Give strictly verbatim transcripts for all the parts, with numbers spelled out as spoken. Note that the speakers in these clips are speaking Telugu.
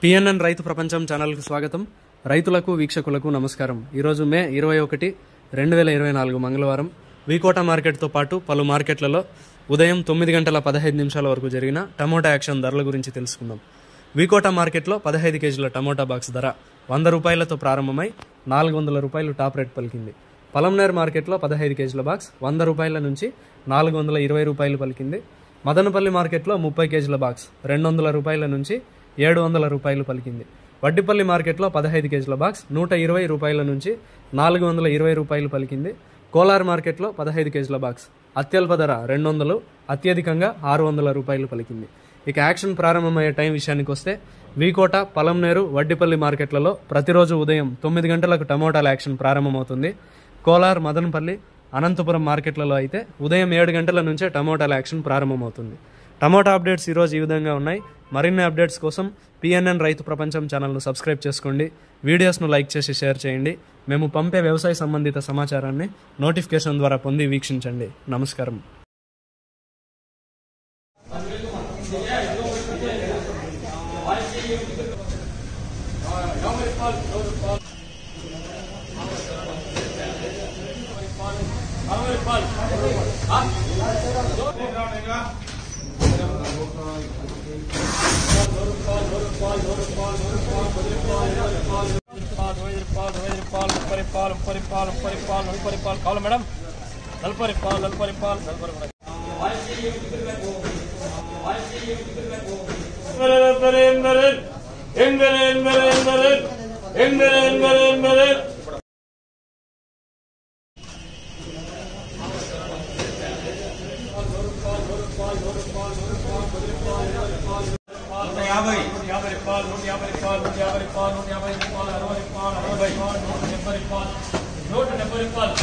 పిఎన్ఎన్ రైతు ప్రపంచం ఛానల్కు స్వాగతం. రైతులకు వీక్షకులకు నమస్కారం. ఈరోజు మే ఇరవై ఒకటి రెండు వేల ఇరవై నాలుగు మంగళవారం వికోట మార్కెట్తో పాటు పలు మార్కెట్లలో ఉదయం తొమ్మిది గంటల పదహైదు నిమిషాల వరకు జరిగిన టమోటా యాక్షన్ ధరల గురించి తెలుసుకుందాం. వికోట మార్కెట్లో పదహైదు కేజీల టమోటా బాక్స్ ధర వంద రూపాయలతో ప్రారంభమై నాలుగు వందల రూపాయలు టాప్ రేట్ పలికింది. పలంనేర్ మార్కెట్లో పదహైదు కేజీల బాక్స్ వంద రూపాయల నుంచి నాలుగు వందల ఇరవై రూపాయలు పలికింది. మదనపల్లి మార్కెట్లో ముప్పై కేజీల బాక్స్ రెండు వందల రూపాయల నుంచి ఏడు వందల రూపాయలు పలికింది. వడ్డిపల్లి మార్కెట్లో పదహైదు కేజీల బాక్స్ నూట ఇరవై రూపాయల నుంచి నాలుగు వందల ఇరవై రూపాయలు పలికింది. కోలార్ మార్కెట్లో పదహైదు కేజీల బాక్స్ అత్యల్ప ధర రెండు వందలు, అత్యధికంగా ఆరు వందల రూపాయలు పలికింది. ఇక యాక్షన్ ప్రారంభమయ్యే టైం విషయానికి వస్తే వికోట, పలంనేరు, వడ్డిపల్లి మార్కెట్లలో ప్రతిరోజు ఉదయం తొమ్మిది గంటలకు టమోటాల యాక్షన్ ప్రారంభమవుతుంది. కోలార్, మదనపల్లి, అనంతపురం మార్కెట్లలో అయితే ఉదయం ఏడు గంటల నుంచే టమోటాల యాక్షన్ ప్రారంభమవుతుంది. టమోటా అప్డేట్స్ ఈరోజు ఈ విధంగా ఉన్నాయి. మరిన్ని అప్డేట్స్ కోసం పిఎన్ఎన్ రైతు ప్రపంచం ఛానల్ను సబ్స్క్రైబ్ చేసుకోండి. వీడియోస్ను లైక్ చేసి షేర్ చేయండి. మేము పంపే వ్యవసాయ సంబంధిత సమాచారాన్ని నోటిఫికేషన్ ద్వారా పొంది వీక్షించండి. నమస్కారం. కావాలి మేడం నలభై పాలు నలభై పాలు నలభై యాభై యాభై పాలు నూట యాభై పాలు నూట యాభై పాలు నూట యాభై పాలు అరవై పాలు అరవై పాలు నూట డెబ్బై పాలు నూట డెబ్బై పాలు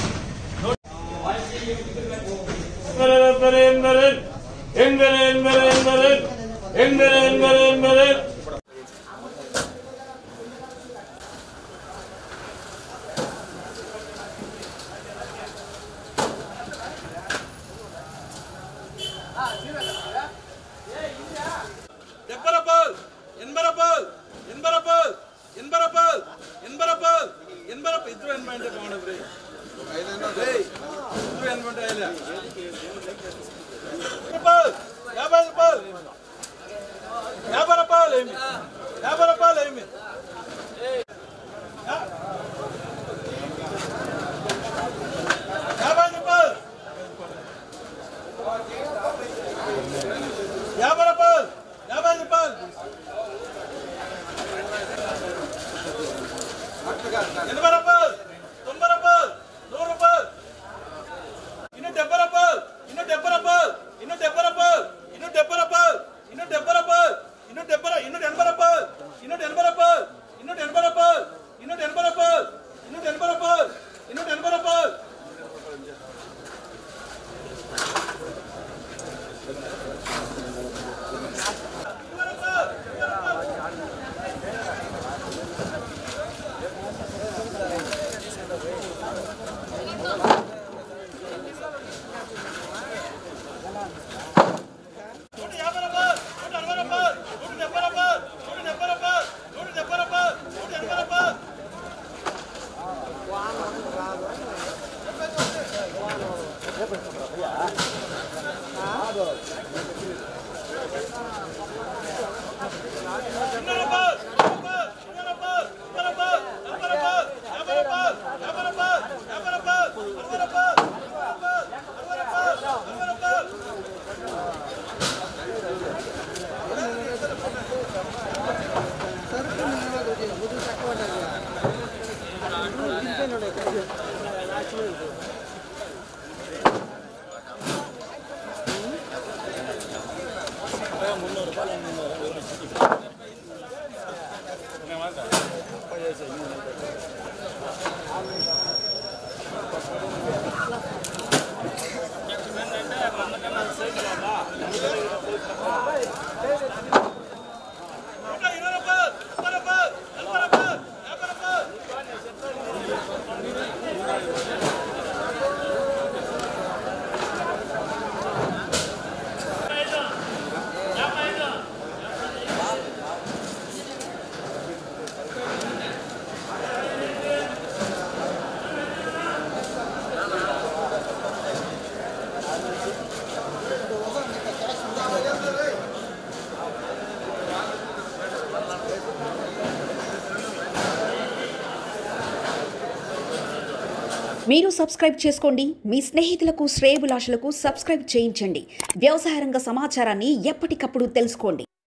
డెబ్బై రూపాయలు ఎనభై రూపాయలు ఎనభై రూపాయలు ఎనభై రూపాయలు ఎనభై రూపాయలు ఎనభై రూపాయలు ఇద్దరు ఎనభై అంటే బాగుండదు. ఇద్దరు ఎనభై అంటే రూపాయలు యాభై రూపాయలు యాభై రూపాయలు ఏమి యాభై రూపాయలు ఏమి యాభై రూపాయలు యాభై రూపాయలు యాభై రూపాయలు ఎనభై రూపాయలు తొంభై రూపాయలు నూరు రూపాయలు ఇನ್ನು డెబ్బై రూపాయలు ఇನ್ನು డెబ్బై రూపాయలు ఇನ್ನು డెబ్బై రూపాయలు ఇನ್ನು డెబ్బై రూపాయలు ఇನ್ನು డెబ్బై రూపాయలు ఇನ್ನು డెబ్బై ఇನ್ನು ఎనభై రూపాయలు ఇನ್ನು ఎనభై రూపాయలు ఇನ್ನು ఎనభై రూపాయలు ఇನ್ನು ఎనభై రూపాయలు ఇನ್ನು ఎనభై రూపాయలు ఇನ್ನು ఎనభై రూపాయలు మీరు సబ్స్క్రైబ్ చేసుకోండి, మీ స్నేహితులకు శ్రేయోభిలాషులకు సబ్స్క్రైబ్ చేయించండి. వ్యవసాయ రంగ సమాచారాన్ని ఎప్పటికప్పుడు తెలుసుకోండి.